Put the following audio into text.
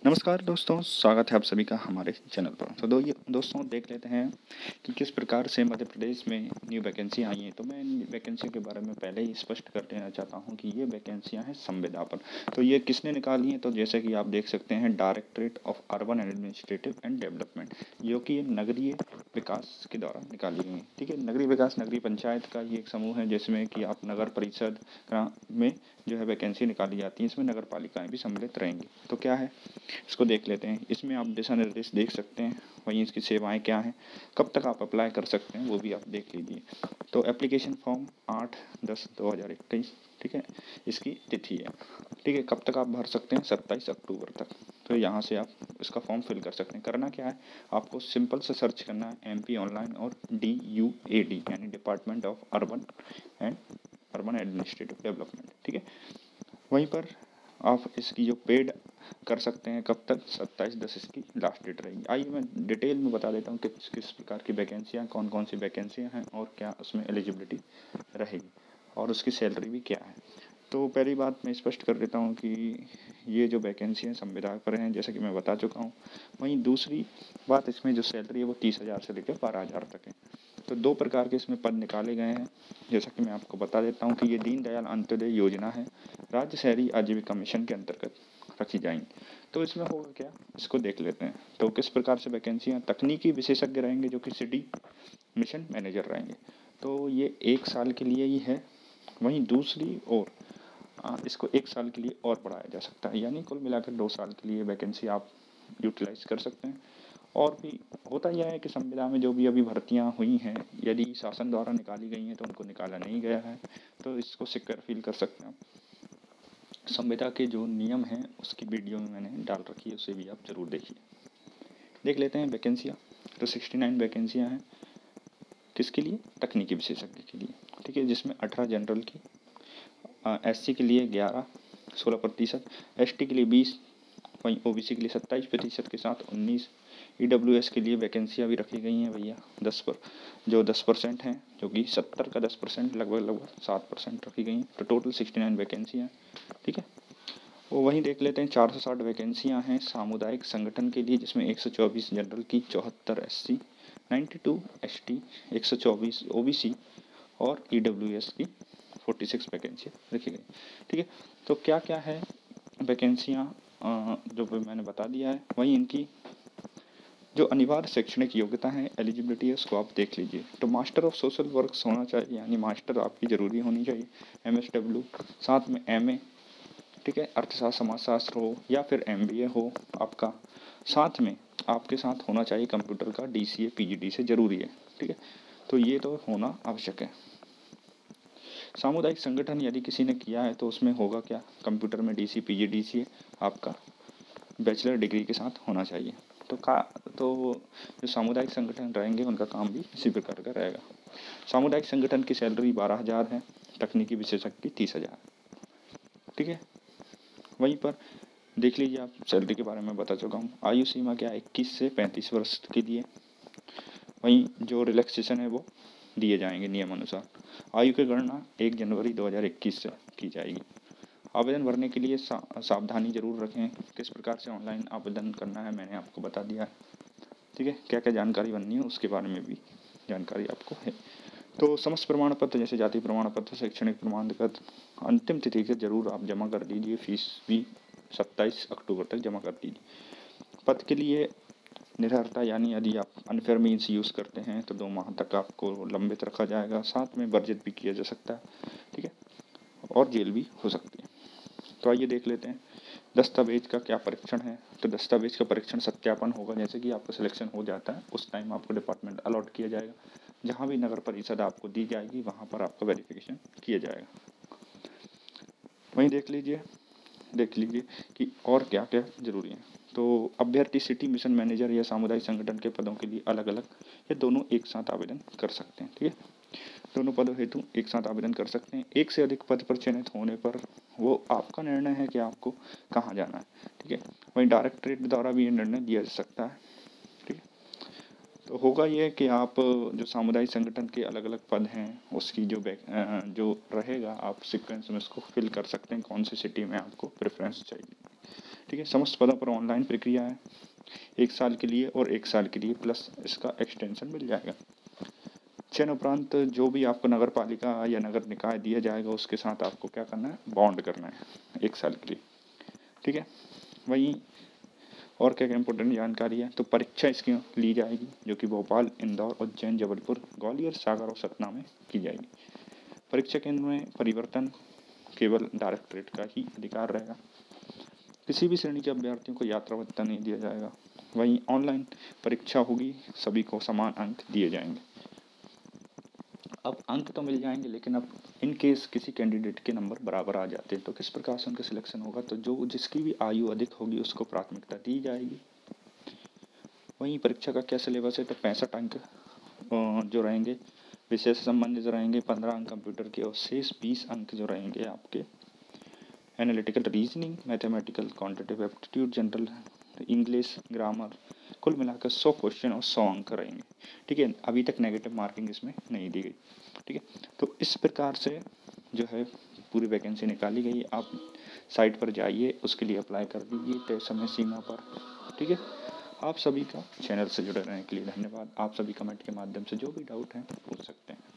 नमस्कार दोस्तों, स्वागत है आप सभी का हमारे चैनल पर। तो दोस्तों देख लेते हैं कि किस प्रकार से मध्य प्रदेश में न्यू वैकेंसी आई हैं। तो मैं इन वैकेंसी के बारे में पहले ही स्पष्ट कर देना चाहता हूं कि ये वैकेंसियां हैं संविदा पर। तो ये किसने निकाली हैं? तो जैसे कि आप देख सकते हैं, directorate of urban administrative and development, जो कि नगरीय विकास के द्वारा निकाली गई है। ठीक है, नगरीय विकास नगरीय पंचायत का ये एक समूह है जिसमें कि आप नगर परिषद में जो है वैकेंसी निकाली जाती है। इसमें नगर पालिकाएँ भी सम्मिलित रहेंगी। तो क्या है, इसको देख लेते हैं। इसमें आप दिशा निर्देश देख सकते हैं, वहीं इसकी सेवाएं क्या हैं, कब तक आप अप्लाई कर सकते हैं वो भी आप देख लीजिए। तो एप्लीकेशन फॉर्म 8/10/2021, ठीक है, इसकी तिथि है। ठीक है, कब तक आप भर सकते हैं? 27 अक्टूबर तक। तो यहाँ से आप इसका फॉर्म फिल कर सकते हैं। करना क्या है, आपको सिंपल से सर्च करना है MP ऑनलाइन और DUAD यानी department of urban administrative development. ठीक है, वहीं पर आप इसकी जो पेड कर सकते हैं कब तक? 27/10 इसकी लास्ट डेट रहेगी। आइए मैं डिटेल में बता देता हूँ कि किस प्रकार की वैकेंसियाँ, कौन कौन सी वैकेंसियाँ हैं और क्या उसमें एलिजिबिलिटी रहेगी और उसकी सैलरी भी क्या है। तो पहली बात मैं स्पष्ट कर देता हूँ कि ये जो वैकेंसी हैं संविदा पर हैं, जैसा कि मैं बता चुका हूँ। वहीं दूसरी बात, इसमें जो सैलरी है वो 30,000 से लेकर 12,000 तक है। तो दो प्रकार के इसमें पद निकाले गए हैं, जैसा कि मैं आपको बता देता हूँ कि ये दीनदयाल अंत्योदय योजना है, राज्य शहरी आजीविका मिशन के अंतर्गत रखी जाएंगी। तो इसमें होगा क्या, इसको देख लेते हैं। तो किस प्रकार से वैकेंसियाँ, तकनीकी विशेषज्ञ रहेंगे जो कि सिटी मिशन मैनेजर रहेंगे। तो ये 1 साल के लिए ही है। वहीं दूसरी ओर इसको 1 साल के लिए और बढ़ाया जा सकता है, यानी कुल मिलाकर 2 साल के लिए वैकेंसी आप यूटिलाइज कर सकते हैं। और भी होता यह है कि संविदा में जो भी अभी भर्तियां हुई हैं, यदि शासन द्वारा निकाली गई हैं तो उनको निकाला नहीं गया है, तो इसको सिक्योर फील कर सकते हैं। संविदा के जो नियम हैं उसकी वीडियो में मैंने डाल रखी है, उसे भी आप जरूर देखिए। देख लेते हैं वैकेंसियाँ। तो 69 वैकेंसियाँ हैं, किसके लिए? तकनीकी विशेषज्ञ के लिए। ठीक है, जिसमें 18 जनरल की, SC के लिए 16%, ST के लिए 20, वहीं OBC के लिए 27% के साथ 19, EWS के लिए वैकेंसियाँ भी रखी गई हैं भैया 10% हैं, जो कि 70 का 10%, लगभग 7% रखी गई हैं। तो टोटल 69 वैकेंसियाँ हैं। ठीक है, वो वहीं देख लेते हैं। 460 वैकेंसियाँ हैं सामुदायिक संगठन के लिए, जिसमें 124 जनरल की, 74 SC, 92 ST, 124 OBC और EWS की 46 वैकेंसियाँ रखी गई। ठीक है, तो क्या क्या है वैकेंसियाँ जो मैंने बता दिया है। वहीं इनकी जो अनिवार्य शैक्षणिक योग्यता है, एलिजिबिलिटी है, उसको आप देख लीजिए। तो मास्टर ऑफ सोशल वर्क होना चाहिए, यानी मास्टर आपकी ज़रूरी होनी चाहिए, MSW, साथ में MA, ठीक है, अर्थशास्त्र समाजशास्त्र हो या फिर MBA हो आपका, साथ में आपके साथ होना चाहिए कंप्यूटर का DCA PGD से ज़रूरी है। ठीक है, तो ये तो होना आवश्यक है। सामुदायिक संगठन यदि किसी ने किया है तो उसमें होगा क्या, कंप्यूटर में DC PGD से आपका बैचलर डिग्री के साथ होना चाहिए। तो जो सामुदायिक संगठन रहेंगे उनका काम भी इसी प्रकार का रहेगा। सामुदायिक संगठन की सैलरी 12,000 है, तकनीकी विशेषज्ञ की 30,000। ठीक है, वहीं पर देख लीजिए, आप सैलरी के बारे में बता चुका हूँ। आयु सीमा क्या, 21 से 35 वर्ष के लिए। वहीं जो रिलैक्सेशन है वो दिए जाएंगे नियम अनुसार। आयु की गणना 1 जनवरी 2021 से की जाएगी। आवेदन भरने के लिए सावधानी जरूर रखें। किस प्रकार से ऑनलाइन आवेदन करना है मैंने आपको बता दिया है। ठीक है, क्या क्या जानकारी बननी है उसके बारे में भी जानकारी आपको है। तो समस्त प्रमाण पत्र जैसे जाति प्रमाण पत्र, शैक्षणिक प्रमाण पत्र अंतिम तिथि से जरूर आप जमा कर दीजिए। फीस भी 27 अक्टूबर तक जमा कर दीजिए। पद के लिए निरर्हता, यानी यदि आप अनफेयर मीन्स यूज़ करते हैं तो 2 माह तक आपको लंबित रखा जाएगा, साथ में वर्जित भी किया जा सकता है। ठीक है, और जेल भी हो सकती है। तो आइए देख लेते हैं दस्तावेज का क्या परीक्षण है। तो दस्तावेज का परीक्षण सत्यापन होगा, जैसे कि आपका सिलेक्शन हो जाता है उस टाइम आपको डिपार्टमेंट अलॉट किया जाएगा, जहाँ भी नगर परिषद आपको दी जाएगी वहाँ पर आपका वेरिफिकेशन किया जाएगा। वहीं देख लीजिए कि और क्या क्या जरूरी है। तो अभ्यर्थी सिटी मिशन मैनेजर या सामुदायिक संगठन के पदों के लिए अलग अलग या दोनों एक साथ आवेदन कर सकते हैं। ठीक है, दोनों पदों हेतु एक साथ आवेदन कर सकते हैं। एक से अधिक पद पर चयनित होने पर वो आपका निर्णय है कि आपको कहाँ जाना है। ठीक है, वहीं डायरेक्टरेट द्वारा भी ये निर्णय दिया जा सकता है। ठीक है, तो होगा ये कि आप जो सामुदायिक संगठन के अलग अलग पद हैं उसकी जो रहेगा, आप सीक्वेंस में उसको फिल कर सकते हैं कौन सी सिटी में आपको प्रेफरेंस चाहिए। ठीक है। समस्त पदों पर ऑनलाइन प्रक्रिया है, 1 साल के लिए और 1 साल के लिए प्लस इसका एक्सटेंशन मिल जाएगा। चयन उपरांत जो भी आपको नगर पालिका या नगर निकाय दिया जाएगा उसके साथ आपको क्या करना है, बॉन्ड करना है 1 साल के लिए, ठीक है। वहीं और क्या क्या इंपॉर्टेंट जानकारी है, तो परीक्षा इसकी ली जाएगी जो कि भोपाल, इंदौर, उज्जैन, जबलपुर, ग्वालियर, सागर और सतना में की जाएगी। परीक्षा केंद्र में परिवर्तन केवल डायरेक्टरेट का ही अधिकार रहेगा। किसी भी श्रेणी के अभ्यर्थियों को यात्रा भत्ता नहीं दिया जाएगा। वहीं ऑनलाइन परीक्षा होगी, सभी को समान अंक दिए जाएंगे। अब अंक तो मिल जाएंगे, लेकिन अब इन केस किसी कैंडिडेट के नंबर बराबर आ जाते हैं तो किस प्रकार से उनका सिलेक्शन होगा, तो जो जिसकी भी आयु अधिक होगी उसको प्राथमिकता दी जाएगी। वहीं परीक्षा का क्या सिलेबस है, तो 65 अंक जो रहेंगे विषय से संबंधित रहेंगे, 15 अंक कंप्यूटर के और शेष 20 अंक जो रहेंगे आपके analytical reasoning, mathematical, quantitative aptitude, general English, grammar, कुल मिलाकर 100 क्वेश्चन और 100 अंक रहेंगे, ठीक है। अभी तक नेगेटिव मार्किंग इसमें नहीं दी गई, ठीक है। तो इस प्रकार से जो है पूरी वैकेंसी निकाली गई। आप साइट पर जाइए, उसके लिए अप्लाई कर दीजिए तय समय सीमा पर, ठीक है। आप सभी का चैनल से जुड़े रहने के लिए धन्यवाद। आप सभी कमेंट के माध्यम से जो भी डाउट हैं पूछ सकते हैं।